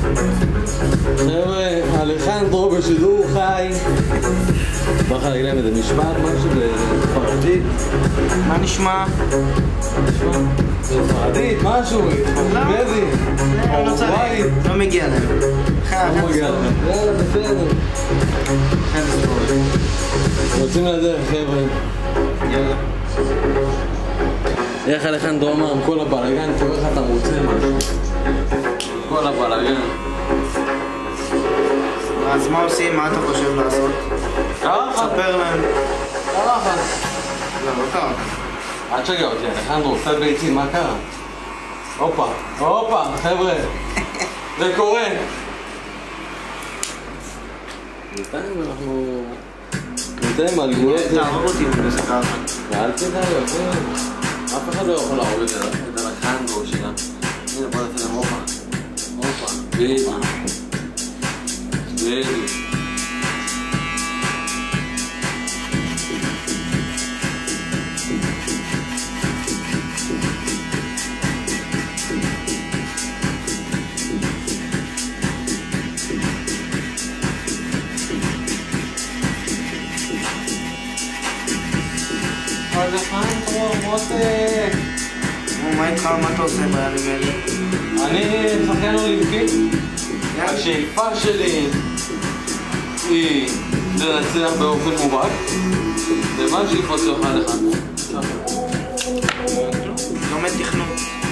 חבר'ה, אלחנדרו בשידור חי. בא לך להגיד להם איזה משפט, משהו בספרדית? מה נשמע? בספרדית, משהו, בדי, אורוגוואי. לא מגיע להם. לא מגיע להם. יאללה, בסדר. רוצים לדרך, חבר'ה. יאללה. איך אלחנדרו אמר, עם כל הבלגן, תראו איך אתה מוצא משהו. כל הבלגן. אז מה עושים? מה אתה חושב לעשות? קרה לך? ספר להם. קרה לך? לא קרה. אל תשגע אותי, אלחנדרו, קצת ביצים, מה קרה? הופה, הופה, חבר'ה. זה קורה. בינתיים על גבולות זה... תערוב אותי בסדר. ואל תדע, יפה. אף אחד לא יכול להרוג את אלחנדרו שלה. הנה, בוא נעשה להם הופה. הופה, בדיוק. בדיוק. אלחנדרו, מותק. מה איתך? מה אתה עושה בימים האלה? אני שחקן אולימפי. השאיפה שלי היא לנצח באופן מובהק. זה מה השאיפות שלך אלחנדרו? לומד תכנון.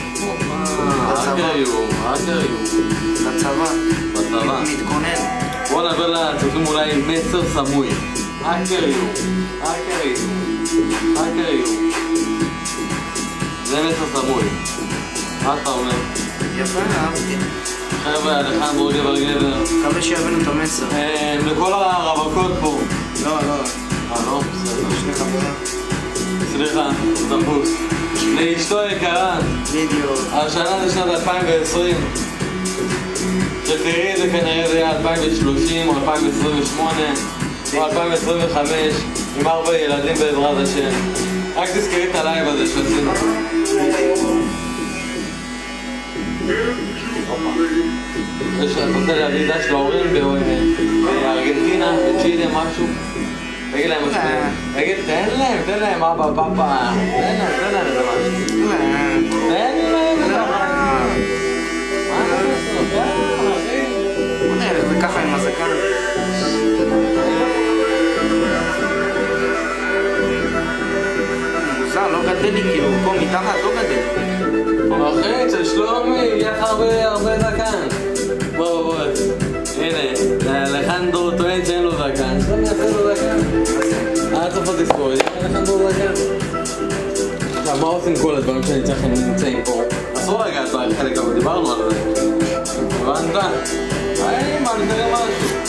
לצבא. בצבא. מתכונן. בוא נעבר לצופים אולי עם מסר סמוי. הקריו. זה מסר סמוי. מה אתה אומר? יפה, אהבתי. חבר'ה, אלחנדרו גבר. מקווה שיבינו את המסר. לכל הרווקות פה. לא. לא? בסדר. שני חברים. סליחה, תפוס. לאשתו יקרה. בדיוק. השנה זה שנת 2020. שתראי את זה כנראה זה יהיה 2030 או 2028 או 2025 עם 4 ילדים בעזרת השם. רק תזכרי את הלייב הזה שעשינו. את רוצה להביא דש להורים בארגנטינה, בצ'ילה, משהו? תגיד להם משהו. תן להם אבא, פאפה. תן להם איזה משהו. תן להם איזה משהו. מה אתה עושה? אחי. זה ככה עם הזקן. מוזר, לא גדל לי כאילו, פה מתחת לא גדל. אחי, אצל שלומי, יהיה לך הרבה זקן. בוא. הנה, אלחנדרו טוען שאין לו זקן. שלומי יעשה לו זקן. עד סוף התזכור, אלחנדרו זקן. עכשיו, מה עושים כל הדברים שאנחנו נמצאים פה? אסור לגעת בחלק, אבל דיברנו על זה. הבנת? מה, נראה משהו.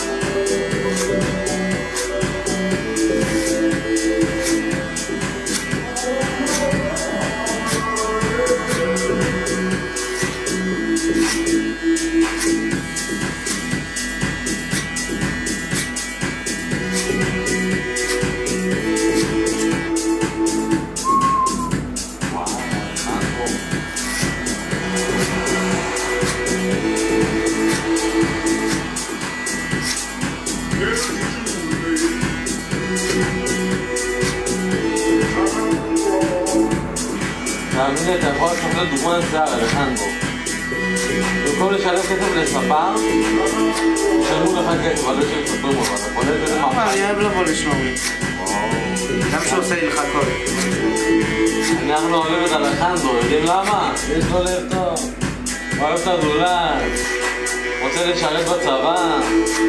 תאמין לי, אתה יכול לקבל דוגמה לשיער, אלחנדרו. במקום לשלם כסף לספר, ישלמו לך כסף, אבל לא שיספרו בו, אתה קונה את זה מחר. אני אוהב לבוא לשלומי. גם שהוא עושה לי לך הכל. אנחנו אוהבים את אלחנדרו, יודעים למה? יש לו לב טוב. הוא אוהב את הזולת, רוצה לשרת בצבא.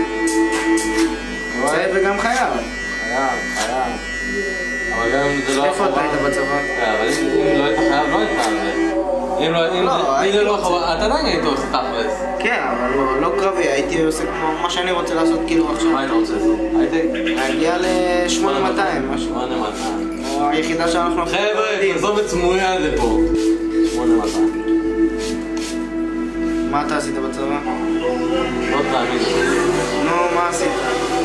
רוצה וגם חייב. חייב. אבל גם אם זה לא... איפה אתה היית בצבא? אבל אם לא היית חייב, לא היית על זה. אם זה לא חובה, אתה עדיין היית עושה תכלס. כן, אבל לא קרבי, הייתי עושה כמו מה שאני רוצה לעשות כאילו עכשיו. מה היית רוצה לעשות? להגיע ל-8200, משהו. 8200. או היחידה שאנחנו... חבר'ה, תעזוב את צמויה על זה פה. 8200. מה אתה עשית בצבא? לא תאמין. נו, מה עשית?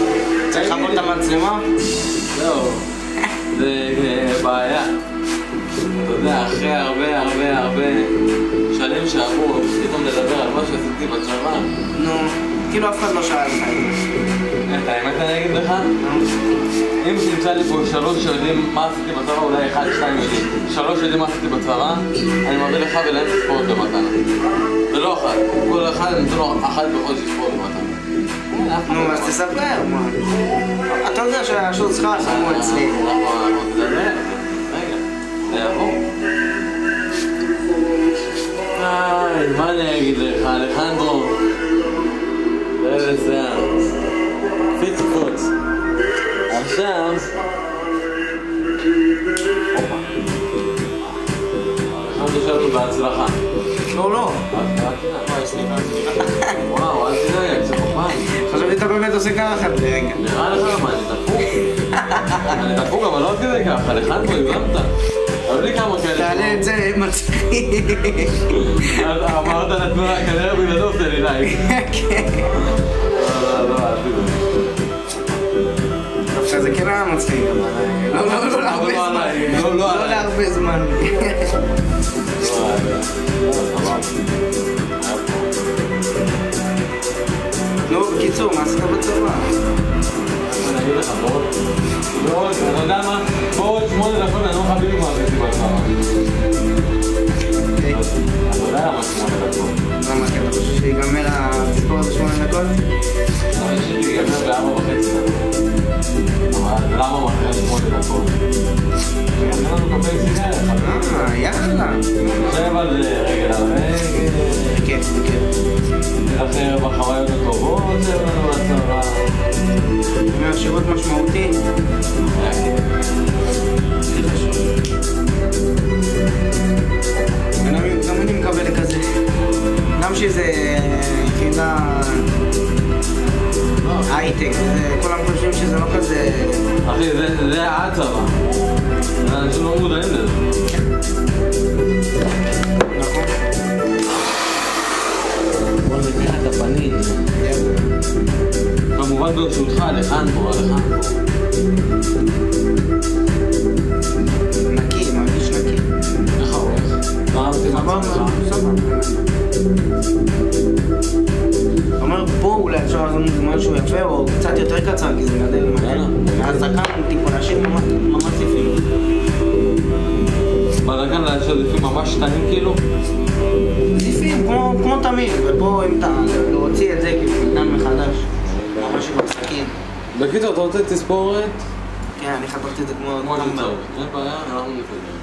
צריך לעבור את המצלמה? זהו. זה בעיה. אתה יודע, אחרי הרבה שנים שעברו, פתאום לדבר על מה שעשיתי בצבא. נו, כאילו אף אחד לא שאל לך. את האמת אני אגיד לך? אם תמצא לי פה 3 שיודעים מה עשיתי בצבא, אולי 1-2 יודעים. 3 יודעים מה עשיתי בצבא, אני מביא לך ולהם ספורט במתנה. זה לא אחד, כל אחד אני נותן לו אחד בחודש ספורט במתנה. נו, אז תספר, מה? אתה יודע שהשוט שלך שמו אצלי. נכון, תדבר. רגע, זה יבוא. מה אני אגיד לך, אלחנדרו? זה שיער. קפיץ קפוץ. עכשיו... אלחנדרו שלנו בהצלחה. לא. וואו, אל תדאג, זה חופיים. חשבתי אתה באמת עושה ככה רגע. נראה לך מה, אני דפוק. אני דפוק, אבל לא עד כדי ככה, אלחנדרו, הגזמת. אבל לי כמה כאלה... תעלה את זה מצחיק. אמרת לתנועה, כנראה בגללו עושה לי לייק. כן. לא, אל תדאג. עכשיו זה כן היה מצחיק, אבל לא להרבה זמן. לא להרבה זמן. נו, בקיצור, מה עשית בצבא? אני אגיד לך, בעוד, אתה יודע מה? בעוד 8 דקות אני לא חביב מה עשיתי בצבא. אתה יודע מה 8 דקות? למה, כי אתה חושב שיגמר הסיפור הזה 8 דקות? אני חושב שיגמר ב4.5 דקות. אבל למה מחר 8 דקות? אני לנו קפה סיגריה. יאללה. חושב על זה רגל על רגל. כן. אחר בחוויות הטובות שלנו לצבא. שירות משמעותי. גם אני מקבל כזה. גם שזה יחידה הייטק, כולם חושבים שזה לא כזה... אחי, זה הצבא. אנשים לא מודעים לזה. נכון. בוא נקרא את הפנים. כמובן ברשותך, אלחנדרו. נקי, מרגיש נקי. איך הולך? מה אמרתי מעצמך? אומר, פה אולי אפשר לעשות משהו יפה או קצת יותר קצר, כי זה גדל מהר. מהזקן טיפולשים ממש יפים. בזקן לפי ממש קטנים כאילו? יפים, כמו תמיד, ופה אם אתה להוציא את זה כפתנן מחדש. ממש עם הסכין. בקיצור, אתה רוצה תספורת? כן, אני חתכתי את זה כמו טמבר. אין בעיה, אנחנו נפגר.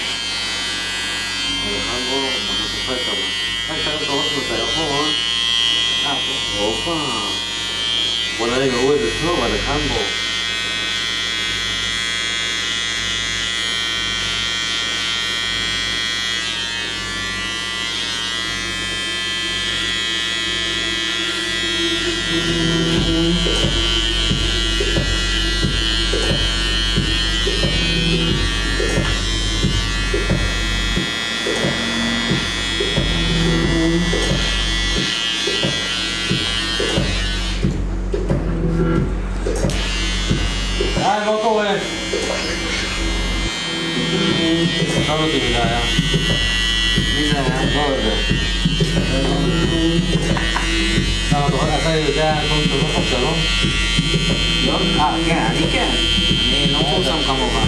אלחנדרו, אתה צוחק אבל. רק תראה את הראש בטלפון. פה. אופה. בוא נראה אם ראו את זה טוב, אלחנדרו. לא קורה. לא אותי מדי היה. מי זה היה? לא יודע. אתה יודע קודם כל לך שלום? לא? כן, אני כן. אני לא מפורסם כמובן.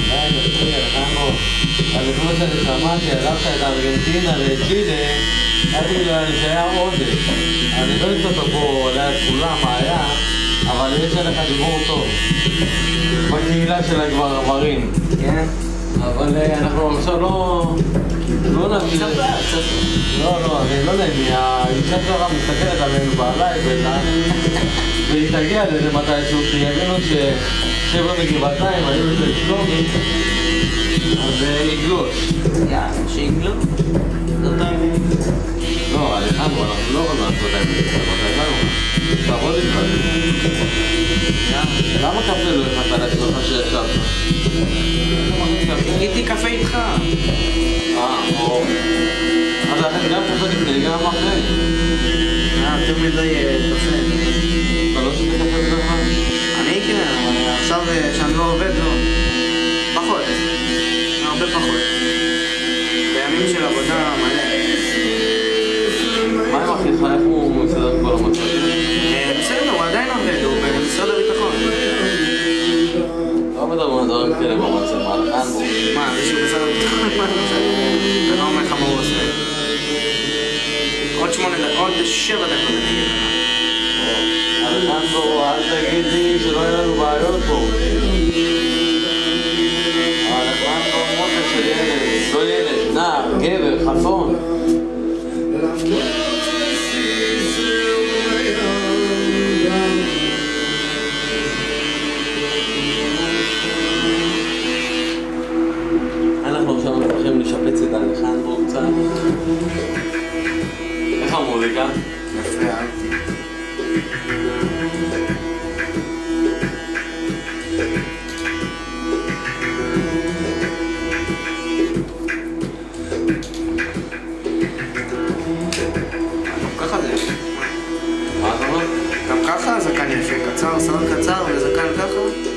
אבל לפני שאני שמעתי, הלכת את ארגנטינה וצ'ילה, הייתי בגלל שהיה עודף. אני לא אצטט פה ליד כולם מה היה, אבל יש עליך דיבור טוב. בקהילה של הגברים. כן? אבל אנחנו עכשיו לא נביא... לא, אני לא יודע אם האישה שלך מסתכלת עלינו בלייב והיא תגיע לזה מתישהו, כי יבינו שחבר'ה מגבעתיים היו לזה שלומי, אז יגלוש. יאללה, שיגלוש. זאת האמת. לא, אלחנדרו, אנחנו לא יכולים לעשות האמת, אבל לנו. תעבוד איתך. למה קפה לא יחד על עצמך שישבת? גיתי קפה איתך. או... אז לכן גם קפה לפני, גם אחרי. יותר מדי קפה. אתה לא שותה קפה בדרך כלל? אני כן, אבל עכשיו שאני לא עובד, לא. פחות. הרבה פחות. ימים של עבודה מלא. מה עם אחיך? איך הוא מסדר כל המצב? בסדר, הוא עדיין עובד, הוא במשרד הביטחון. לא מדברים על דברים כאלה במצלמה, אלחנדרו. מה, מישהו במשרד הביטחון? מה זה משנה? אני לא אומר לך מה הוא עושה. עוד 7 דקות אני אגיד לך. אלחנדרו, אל תגיד לי שלא יהיה לנו בעיות פה. אלחנדרו מוטה של ילד, לא ילד, נער, גבר, חסון. אנחנו עכשיו הולכים לשפץ את אלחנדרו קצת. איך המוזיקה? יפה, אהבתי. גם ככה הזקן יפה, קצר, שיער קצר וזקן ככה.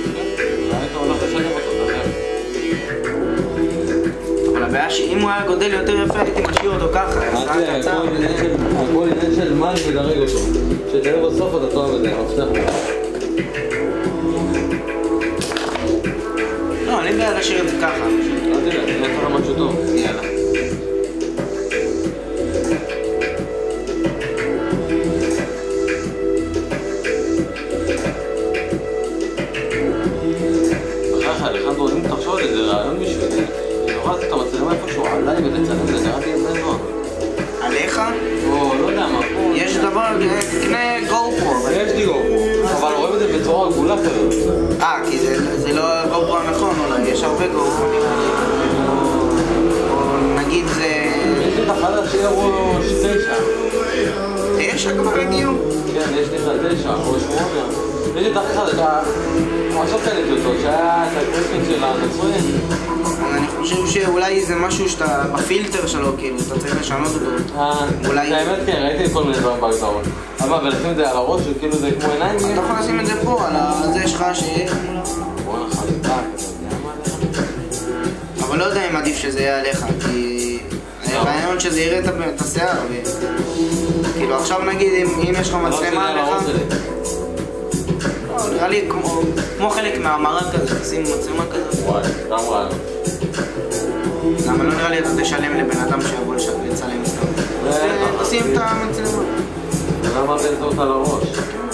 אבל הבעיה שאם הוא היה גודל יותר יפה הייתי משאיר אותו ככה, שיער קצר. הכל עניין של מה לדרג אותו, שתראה בסוף אתה תאהב את זה, מבטיח. לא, אני בעד להשאיר את זה ככה. אל תראה, אני אעשה לך משהו טוב. יאללה. אלחנדרו, אם תחשוב על איזה רעיון בשבילי, שנוכל לעשות את המצלמה איפשהו עליי ולצלם את זה, נראה לי בן נוער. עליך? או, לא יודע מה. יש דבר, תקנה גופרו. יש לי גופרו, אבל רואים את זה בצורה עגולה כזאת. כי זה לא גופרו הנכון, אולי יש הרבה גופרו. או נגיד זה... יש לי את החדש אירו 9. יש כבר הגיעו? כן, יש לי את 9 או 8. יש לי את החדש, ממש קניתי אותו, שהיה את הקריסטינג של הנצורים. אני חושב שאולי זה משהו שאתה בפילטר שלו, כאילו, אתה צריך לשנות אותו. האמת כן, ראיתי כל מיני דברים בהגדרות. אבל ולשים את זה על הראש, כאילו זה כמו עיניים. אתה יכול לשים את זה פה, על זה שלך ש... בוא נחלטה, אבל לא יודע אם עדיף שזה יהיה עליך, כי... הרעיון שזה יראה את השיער, כאילו עכשיו נגיד אם יש לך מצלמה עליך... נראה לי כמו חלק מהמראה כזה, תשים מצלמה כזה. וואי, גם רעיון. למה לא נראה לי אתה תשלם לבן אדם שיבוא לצלם אותם. תשים את המצלמה. למה תן אותה לראש?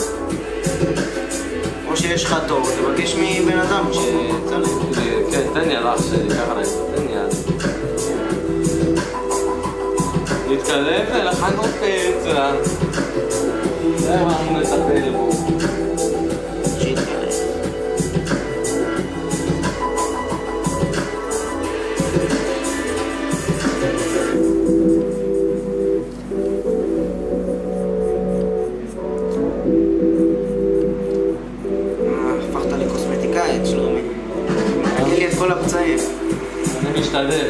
או שיש לך תור, תבקש מבן אדם שצלם. כן, תן יד אח שלי, ככה נגיד, תן יד. נתקלם ולחנדרו פצע. זה מה אנחנו נטפל בו. הפכת לי קוסמטיקאית, שלומי. תגיד לי את כל הפצעים. אני משתדל.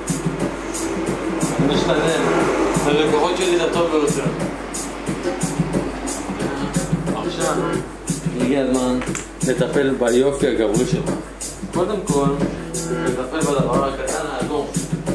הלקוחות שלי זה טוב ביותר. עכשיו הגיע הזמן לטפל ביופי הגברי שלך. קודם כל, לטפל בדבר הקטן האדום.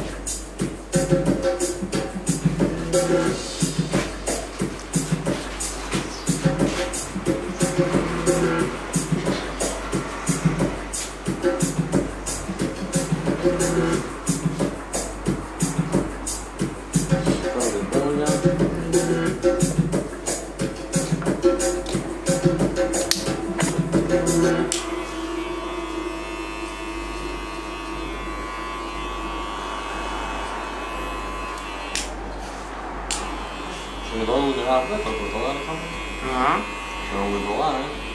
שמדבר הוא נראה הרבה טוב, אתה רואה לך? שהוא מבורר,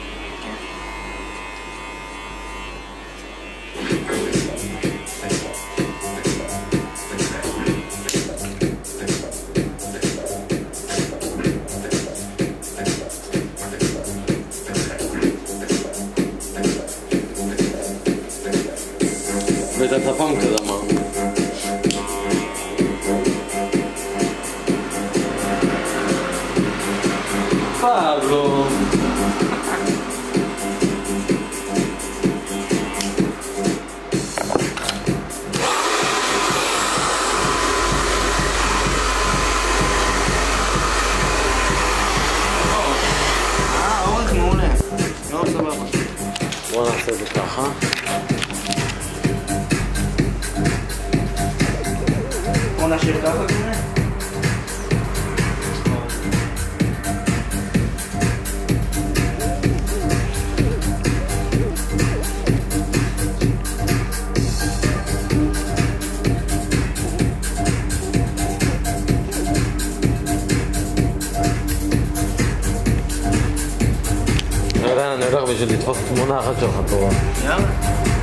ואת הצפם כזה אמר. פאבלו. סבבה. בוא נעשה את זה ככה. בוא נשאיר ככה כזה. אני הולך בשביל לדפוק תמונה אחת שלך טובה. יאללה.